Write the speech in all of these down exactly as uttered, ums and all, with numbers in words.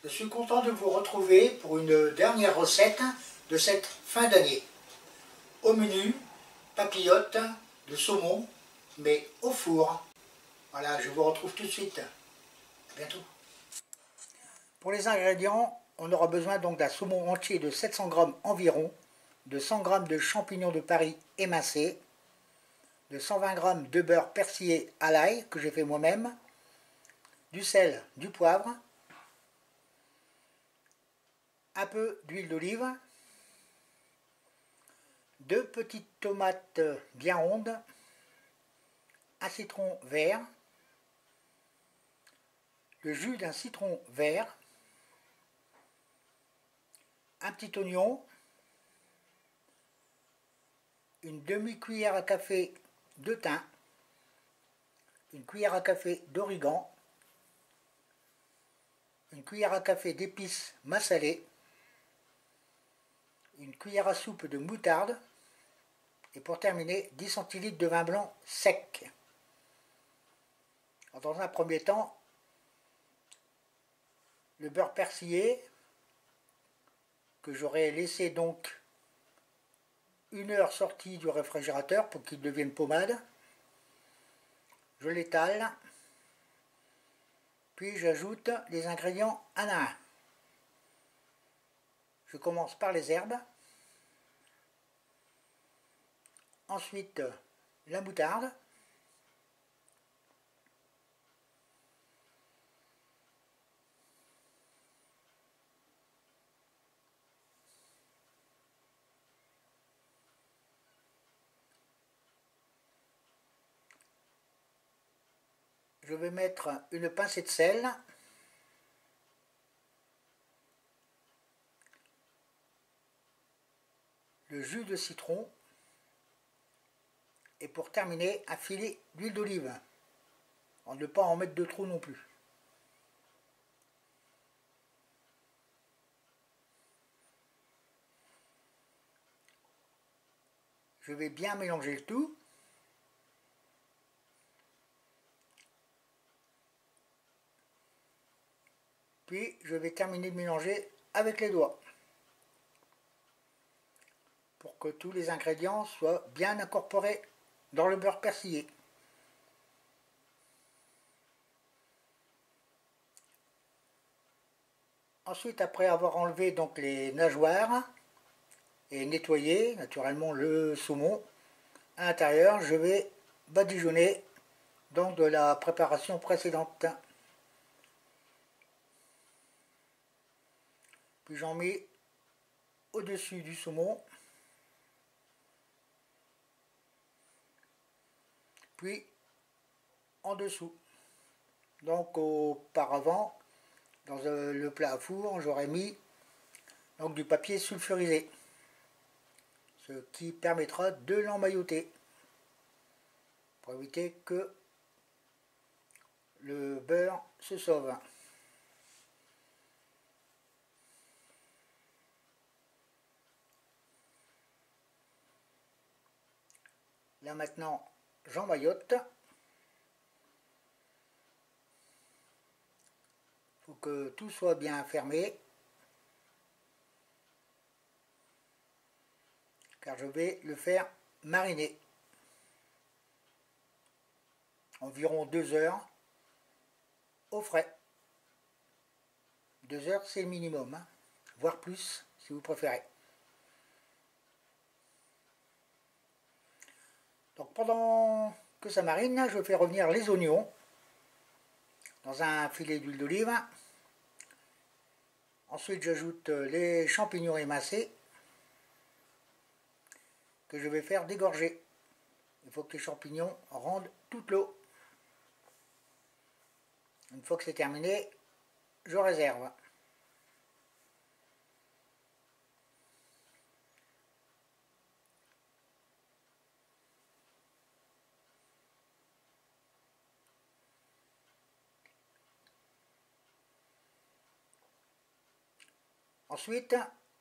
Je suis content de vous retrouver pour une dernière recette de cette fin d'année. Au menu, papillotes de saumon, mais au four. Voilà, je vous retrouve tout de suite. À bientôt. Pour les ingrédients, on aura besoin donc d'un saumon entier de sept cents grammes environ, de cent grammes de champignons de Paris émincés, de cent vingt grammes de beurre persillé à l'ail que j'ai fait moi-même, du sel, du poivre, un peu d'huile d'olive, deux petites tomates bien rondes, un citron vert, le jus d'un citron vert, un petit oignon, une demi-cuillère à café de thym, une cuillère à café d'origan, une cuillère à café d'épices massalées, une cuillère à soupe de moutarde et pour terminer dix centilitres de vin blanc sec. Alors, dans un premier temps, le beurre persillé que j'aurais laissé donc une heure sorti du réfrigérateur pour qu'il devienne pommade, je l'étale, puis j'ajoute les ingrédients un à un. Je commence par les herbes, ensuite la moutarde, je vais mettre une pincée de sel, le jus de citron et pour terminer un filet d'huile d'olive. On ne peut pas en mettre de trop non plus. Je vais bien mélanger le tout. Puis je vais terminer de mélanger avec les doigts pour que tous les ingrédients soient bien incorporés dans le beurre persillé. Ensuite, après avoir enlevé donc les nageoires et nettoyé naturellement le saumon, à l'intérieur, je vais badigeonner dans de la préparation précédente. Puis j'en mets au-dessus du saumon, puis en dessous. Donc auparavant, dans le plat à four, j'aurais mis donc du papier sulfurisé, ce qui permettra de l'emmailloter pour éviter que le beurre se sauve. Là maintenant, j'emmaillote. Il faut que tout soit bien fermé, car je vais le faire mariner environ deux heures au frais. Deux heures, c'est le minimum, hein, voire plus si vous préférez. Donc pendant que ça marine, je fais revenir les oignons dans un filet d'huile d'olive. Ensuite, j'ajoute les champignons émincés que je vais faire dégorger. Il faut que les champignons rendent toute l'eau. Une fois que c'est terminé, je réserve. Ensuite,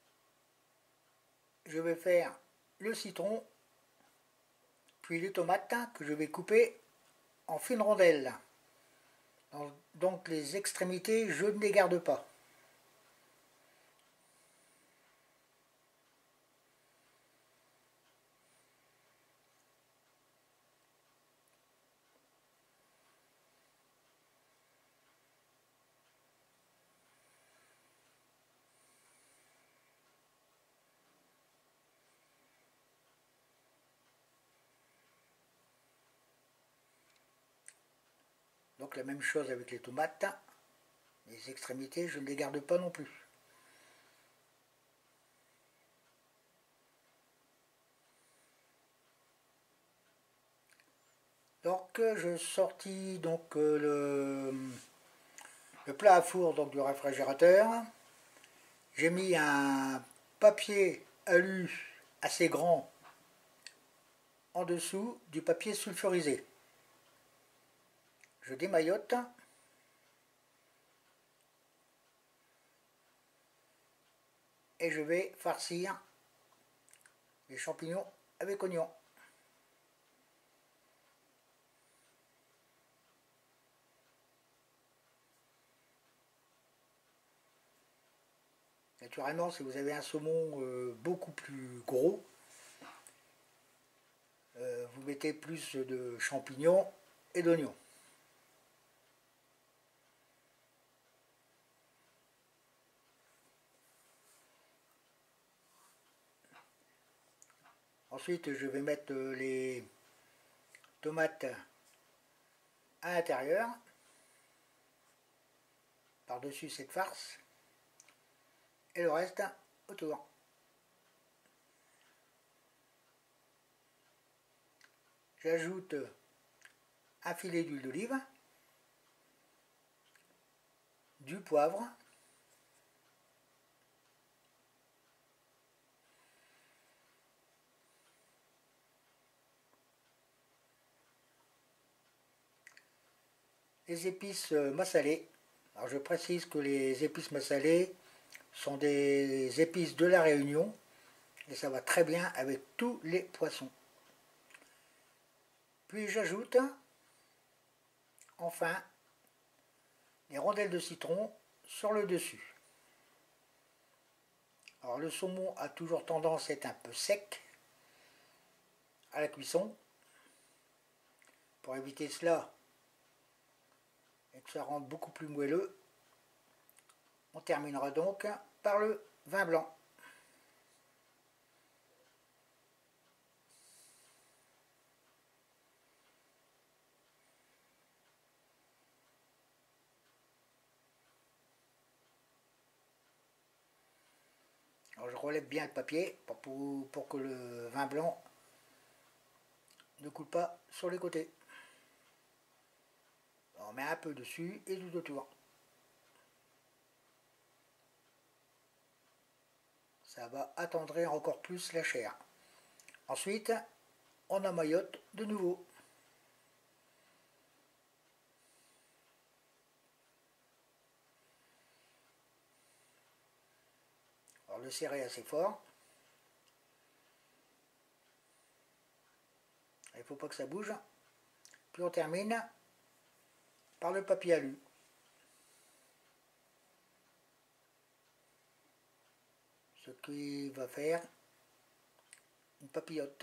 je vais faire le citron, puis les tomates que je vais couper en fines rondelles. Donc les extrémités, je ne les garde pas. Donc la même chose avec les tomates. Les extrémités, je ne les garde pas non plus. Donc je sortis donc le, le plat à four donc, du réfrigérateur. J'ai mis un papier alu assez grand en dessous du papier sulfurisé. Je démaillote. Et je vais farcir les champignons avec oignons. Naturellement, si vous avez un saumon euh, beaucoup plus gros, euh, vous mettez plus de champignons et d'oignons. Ensuite, je vais mettre les tomates à l'intérieur, par-dessus cette farce, et le reste autour. J'ajoute un filet d'huile d'olive, du poivre, les épices massalées. Alors je précise que les épices massalées sont des épices de la Réunion et ça va très bien avec tous les poissons. Puis j'ajoute enfin les rondelles de citron sur le dessus. Alors le saumon a toujours tendance à être un peu sec à la cuisson. Pour éviter cela et que ça rende beaucoup plus moelleux, on terminera donc par le vin blanc. Alors je relève bien le papier pour, pour, pour que le vin blanc ne coule pas sur les côtés. On met un peu dessus et tout autour. Ça va attendrir encore plus la chair. Ensuite, on emmaillote de nouveau. Alors le serrer assez fort. Il ne faut pas que ça bouge. Puis on termine par le papier alu. Ce qui va faire une papillote.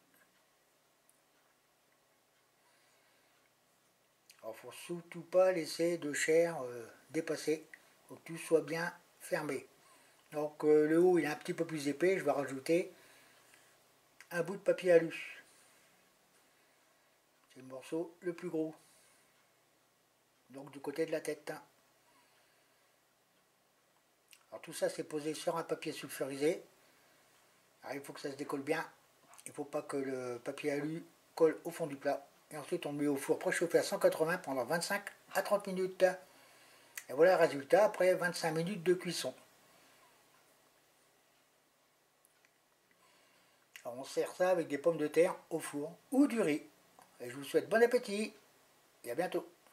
Alors il ne faut surtout pas laisser de chair euh, dépasser. Il faut que tout soit bien fermé. Donc euh, le haut il est un petit peu plus épais, je vais rajouter un bout de papier alu. C'est le morceau le plus gros. Donc du côté de la tête. Alors tout ça c'est posé sur un papier sulfurisé. Alors il faut que ça se décolle bien. Il ne faut pas que le papier alu colle au fond du plat. Et ensuite on le met au four préchauffé à cent quatre-vingts pendant vingt-cinq à trente minutes. Et voilà le résultat après vingt-cinq minutes de cuisson. Alors on sert ça avec des pommes de terre au four ou du riz. Et je vous souhaite bon appétit et à bientôt.